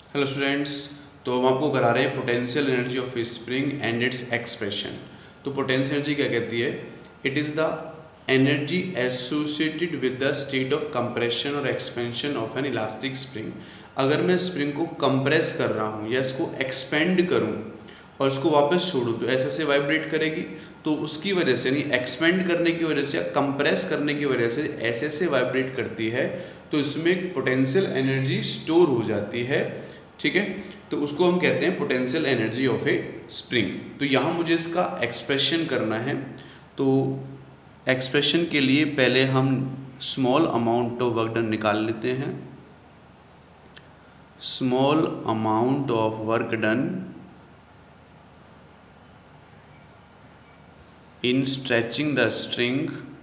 Hello students. तो हम आपको करा रहे हैं potential energy of a spring and its expression. तो पोटेंशियल एनर्जी क्या कहती है? It is the energy associated with the state of compression और expansion of an elastic spring. अगर मैं स्प्रिंग को कंप्रेस कर रहा हूँ या इसको एक्सपेंड करूँ और इसको वापस छोड़ूँ तो ऐसे वाइब्रेट करेगी। तो उसकी वजह से, नहीं एक्सपेंड करने की वजह से या कंप्रेस करने की वजह से ऐसे वाइब्रेट करती है, तो इसमें पोटेंशियल एनर्जी स्टोर हो जाती है। ठीक है, तो उसको हम कहते हैं potential energy of a spring. तो यहाँ मुझे इसका एक्सप्रेशन करना है। तो एक्सप्रेशन के लिए पहले हम small amount of work done निकाल लेते हैं। Small amount of work done in stretching the string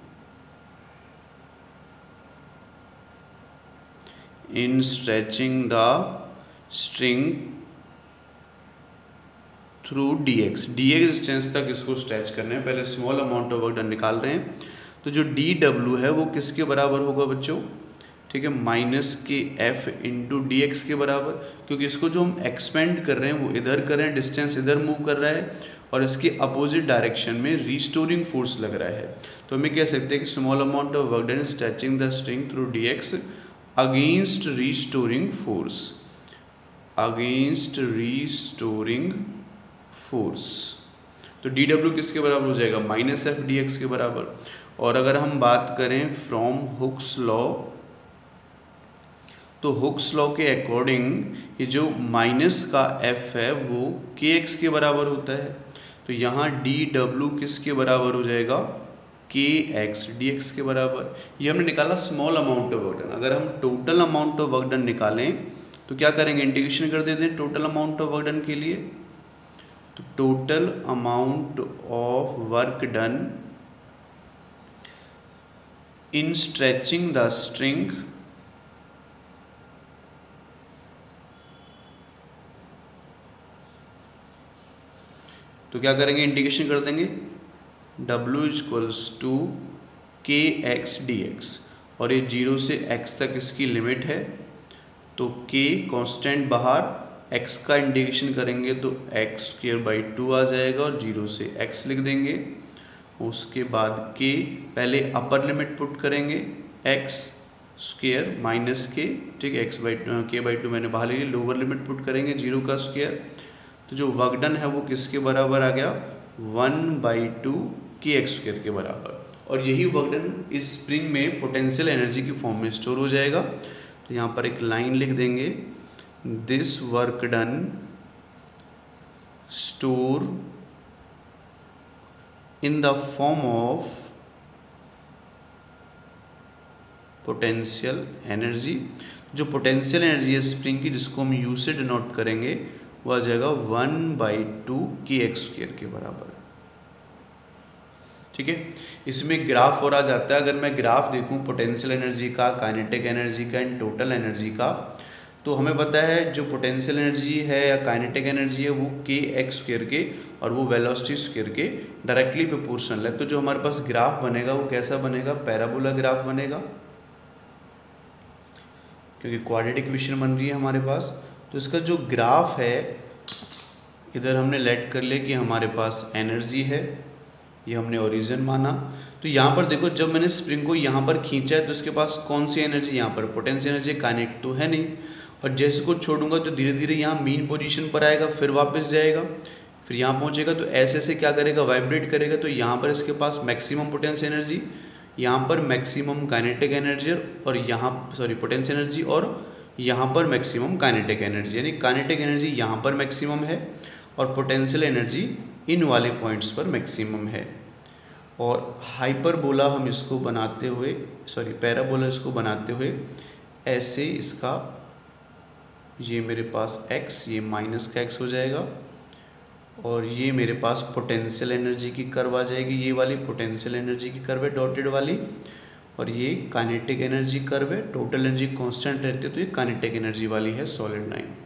through dx distance तक इसको स्ट्रेच करना है। पहले small amount of work done निकाल रहे हैं। तो जो dw है वो किसके बराबर होगा बच्चों? ठीक है, माइनस के एफ इंटू डी एक्स के बराबर, क्योंकि इसको जो हम एक्सपेंड कर रहे हैं वो इधर कर रहे हैं, डिस्टेंस इधर मूव कर रहा है और इसके अपोजिट डायरेक्शन में रीस्टोरिंग फोर्स लग रहा है। तो हमें कह सकते हैं कि small amount of work done is stretching the string through D x against restoring force, against restoring force. तो डी डब्ल्यू किसके बराबर हो जाएगा? माइनस एफ डी एक्स के बराबर। और अगर हम बात करें फ्रॉम हुक्स लॉ, तो हुक्स लॉ के अकॉर्डिंग ये जो माइनस का एफ है वो के एक्स के बराबर होता है। तो यहाँ डी डब्ल्यू किसके बराबर हो जाएगा? के एक्स डी एक्स के बराबर। ये हमने निकाला small amount of work done. अगर हम total amount of work done निकालें तो क्या करेंगे? इंटीग्रेशन कर देते हैं total amount of work done के लिए। तो total amount of work done in stretching the string तो क्या करेंगे? इंटीग्रेशन कर देंगे W equals to k x d x, और ये 0 से x तक इसकी लिमिट है। तो k कांस्टेंट बाहर, x का इंटीग्रेशन करेंगे तो एक्स स्क्वायर बाई 2 आ जाएगा और 0 से x लिख देंगे। उसके बाद k पहले अपर लिमिट पुट करेंगे x स्क्वायर माइनस के, ठीक है, के बाई 2 मैंने बाहर ले ली। लोअर लिमिट पुट करेंगे 0 का स्क्वायर। तो जो वर्क डन है वो किसके बराबर आ गया? 1/2 के एक्स स्क्वायर के बराबर। और यही वर्क डन इस स्प्रिंग में पोटेंशियल एनर्जी की फॉर्म में स्टोर हो जाएगा। तो यहाँ पर एक लाइन लिख देंगे, this work done store in the form of potential energy. जो पोटेंशियल एनर्जी है स्प्रिंग की, जिसको हम यू से डिनोट करेंगे, वो आ जाएगा 1/2 के एक्स स्क्वायर के बराबर। ठीक है, इसमें ग्राफ और आ जाता है। अगर मैं ग्राफ देखूं पोटेंशियल एनर्जी का, काइनेटिक एनर्जी का एंड टोटल एनर्जी का, तो हमें पता है जो पोटेंशियल एनर्जी है या काइनेटिक एनर्जी है वो के एक्स स्क्वायर के और वो वेलोसिटी स्क्वायर के डायरेक्टली प्रोपोर्शनल है। तो जो हमारे पास ग्राफ बनेगा वो कैसा बनेगा? पैराबोला ग्राफ बनेगा, क्योंकि क्वाड्रेटिक इक्वेशन बन रही है हमारे पास। तो इसका जो ग्राफ है, इधर हमने लेट कर लिया कि हमारे पास एनर्जी है, ये हमने ओरिजिन माना। तो यहाँ पर देखो, जब मैंने स्प्रिंग को यहाँ पर खींचा है तो इसके पास कौन सी एनर्जी? यहाँ पर पोटेंशियल एनर्जी, काइनेटिक तो है नहीं। और जैसे को छोड़ूंगा तो धीरे धीरे यहाँ मीन पोजीशन पर आएगा, फिर वापस जाएगा, फिर यहाँ पहुँचेगा। तो ऐसे क्या करेगा? वाइब्रेट करेगा। तो यहाँ पर इसके पास मैक्सिमम पोटेंशियल एनर्जी, यहाँ पर मैक्सिमम काइनेटिक एनर्जी, और यहाँ पोटेंशियल एनर्जी, और यहाँ पर मैक्सिमम काइनेटिक एनर्जी। यानी काइनेटिक एनर्जी यहाँ पर मैक्सिमम है और पोटेंशियल एनर्जी इन वाले पॉइंट्स पर मैक्सिमम है। और हाइपरबोला हम इसको बनाते हुए, पैराबोला इसको बनाते हुए ऐसे इसका, ये मेरे पास x, ये माइनस का x हो जाएगा, और ये मेरे पास पोटेंशियल एनर्जी की कर्व आ जाएगी। ये वाली पोटेंशियल एनर्जी की कर्व है डॉटेड वाली, और ये काइनेटिक एनर्जी कर्व है। टोटल एनर्जी कांस्टेंट रहती है तो ये काइनेटिक एनर्जी वाली है सॉलिड लाइन।